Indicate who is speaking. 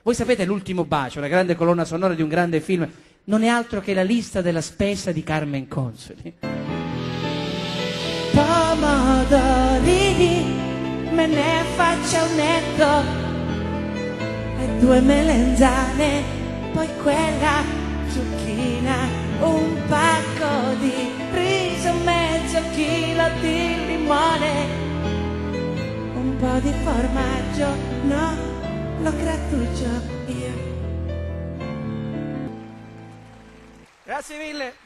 Speaker 1: Voi sapete L'ultimo bacio, la grande colonna sonora di un grande film, non è altro che la lista della spesa di Carmen Consoli.
Speaker 2: Pomodorini, me ne faccio un netto e 2 melenzane, poi quella zucchina, un pacco di riso, mezzo chilo di limone, un po' di formaggio, no, lo grattuggio io.
Speaker 1: Grazie mille.